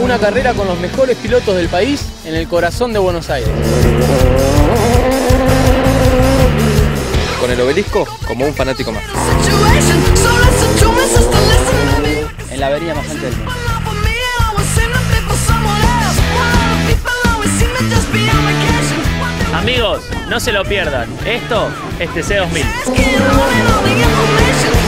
una carrera con los mejores pilotos del país en el corazón de Buenos Aires. Con el obelisco como un fanático más. En la avería más alta del mundo. Amigos, no se lo pierdan. Esto es TC2000.